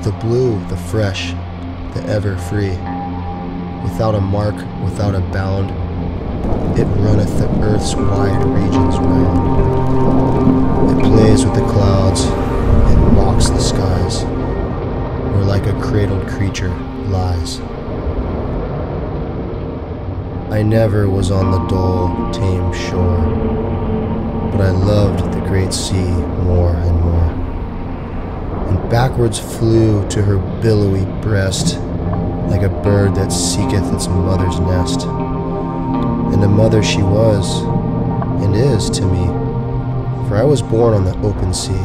The blue, the fresh, the ever free, without a mark, without a bound, it runneth the earth's wide regions round. It plays with the clouds, it rocks the skies, where like a cradled creature lies. I never was on the dull, tame shore, but I loved the great sea more and more, and backwards flew to her billowy breast, like a bird that seeketh its mother's nest. And a mother she was, and is to me, for I was born on the open sea.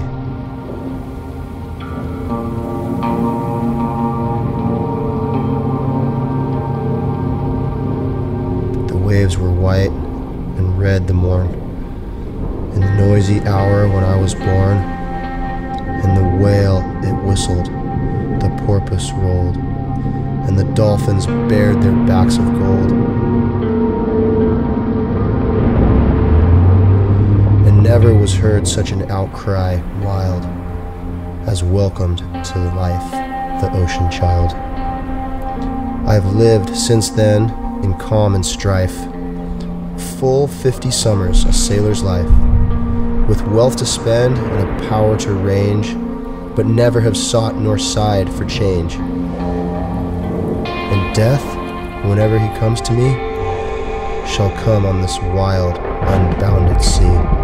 The waves were white and red the morn, in the noisy hour when I was born, and the whale it whistled, the porpoise rolled, and the dolphins bared their backs of gold. And never was heard such an outcry wild as welcomed to life the ocean child. I've lived since then in calm and strife, full 50 summers, a sailor's life, with wealth to spend and a power to range, but never have sought nor sighed for change. And death, whenever he comes to me, shall come on this wild, unbounded sea.